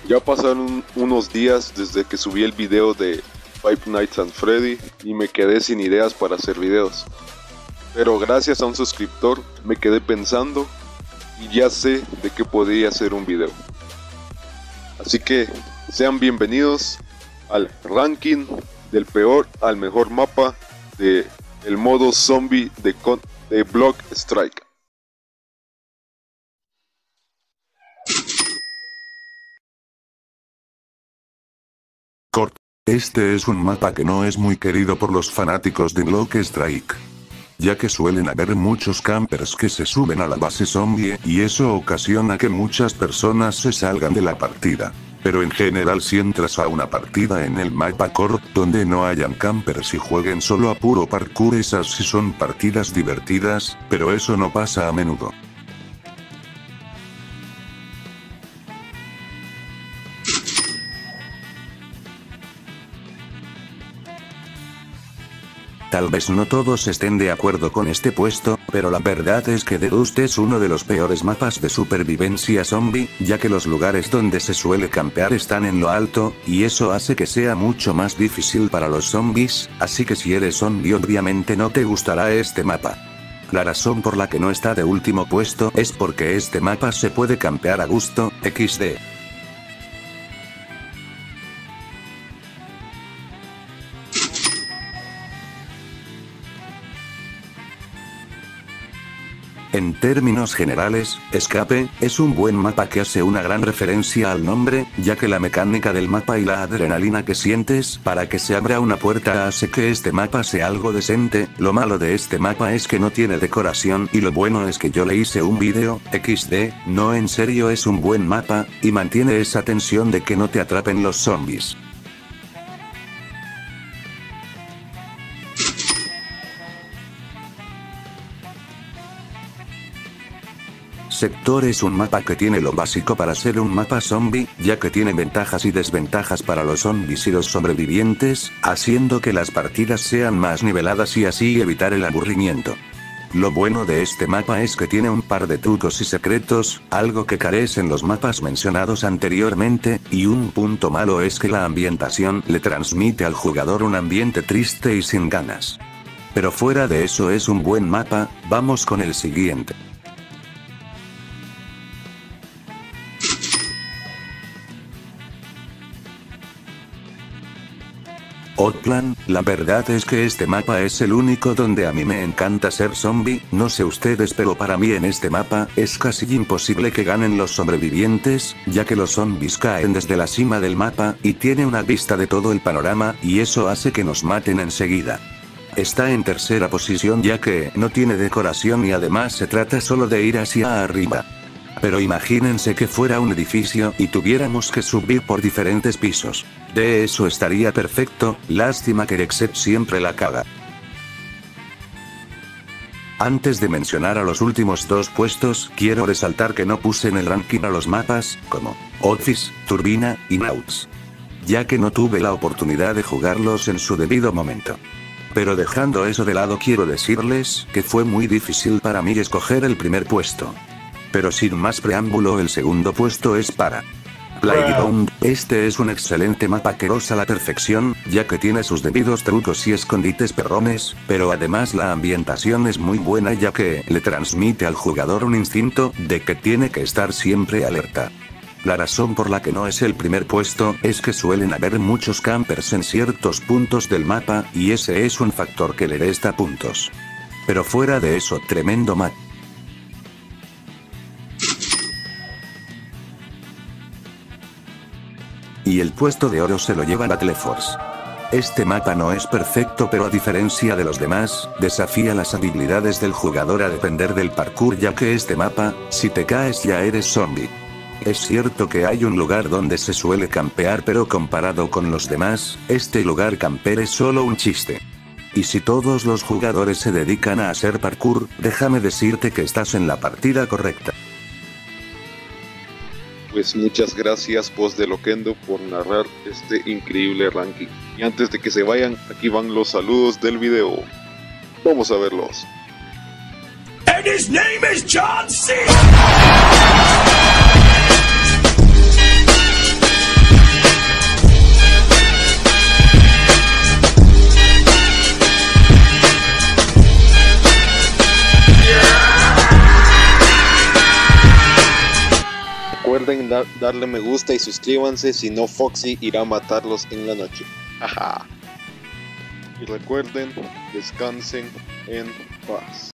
Ya pasaron unos días desde que subí el video de Five Nights at Freddy y me quedé sin ideas para hacer videos. Pero gracias a un suscriptor me quedé pensando y ya sé de qué podría hacer un video. Así que sean bienvenidos al ranking del peor al mejor mapa de el modo zombie de Block Strike. Este es un mapa que no es muy querido por los fanáticos de Block Strike, ya que suelen haber muchos campers que se suben a la base zombie y eso ocasiona que muchas personas se salgan de la partida. Pero en general, si entras a una partida en el mapa Core, donde no hayan campers y jueguen solo a puro parkour, esas sí son partidas divertidas, pero eso no pasa a menudo. Tal vez no todos estén de acuerdo con este puesto, pero la verdad es que The Dust es uno de los peores mapas de supervivencia zombie, ya que los lugares donde se suele campear están en lo alto, y eso hace que sea mucho más difícil para los zombies, así que si eres zombie obviamente no te gustará este mapa. La razón por la que no está de último puesto es porque este mapa se puede campear a gusto, XD. En términos generales, Escape es un buen mapa que hace una gran referencia al nombre, ya que la mecánica del mapa y la adrenalina que sientes para que se abra una puerta hace que este mapa sea algo decente. Lo malo de este mapa es que no tiene decoración y lo bueno es que yo le hice un video, XD, no, en serio es un buen mapa, y mantiene esa tensión de que no te atrapen los zombies. Sector es un mapa que tiene lo básico para ser un mapa zombie, ya que tiene ventajas y desventajas para los zombies y los sobrevivientes, haciendo que las partidas sean más niveladas y así evitar el aburrimiento. Lo bueno de este mapa es que tiene un par de trucos y secretos, algo que carecen los mapas mencionados anteriormente, y un punto malo es que la ambientación le transmite al jugador un ambiente triste y sin ganas. Pero fuera de eso es un buen mapa. Vamos con el siguiente. Outplan, la verdad es que este mapa es el único donde a mí me encanta ser zombie, no sé ustedes, pero para mí en este mapa es casi imposible que ganen los sobrevivientes, ya que los zombies caen desde la cima del mapa y tiene una vista de todo el panorama y eso hace que nos maten enseguida. Está en tercera posición ya que no tiene decoración y además se trata solo de ir hacia arriba. Pero imagínense que fuera un edificio y tuviéramos que subir por diferentes pisos. De eso estaría perfecto, lástima que Rexet siempre la caga. Antes de mencionar a los últimos dos puestos, quiero resaltar que no puse en el ranking a los mapas, como Office, Turbina y Nauts, ya que no tuve la oportunidad de jugarlos en su debido momento. Pero dejando eso de lado, quiero decirles que fue muy difícil para mí escoger el primer puesto. Pero sin más preámbulo, el segundo puesto es para Playground. Este es un excelente mapa que roza la perfección, ya que tiene sus debidos trucos y escondites perrones, pero además la ambientación es muy buena ya que le transmite al jugador un instinto de que tiene que estar siempre alerta. La razón por la que no es el primer puesto es que suelen haber muchos campers en ciertos puntos del mapa y ese es un factor que le resta puntos. Pero fuera de eso, tremendo mapa. Y el puesto de oro se lo lleva Battleforce. Este mapa no es perfecto, pero a diferencia de los demás, desafía las habilidades del jugador a depender del parkour, ya que este mapa, si te caes ya eres zombie. Es cierto que hay un lugar donde se suele campear, pero comparado con los demás, este lugar camper es solo un chiste. Y si todos los jugadores se dedican a hacer parkour, déjame decirte que estás en la partida correcta. Pues muchas gracias, Voz de Loquendo, por narrar este increíble ranking. Y antes de que se vayan, aquí van los saludos del video. Vamos a verlos. And his name is John C. Recuerden darle me gusta y suscríbanse, si no Foxy irá a matarlos en la noche. Ajá. Y recuerden, descansen en paz.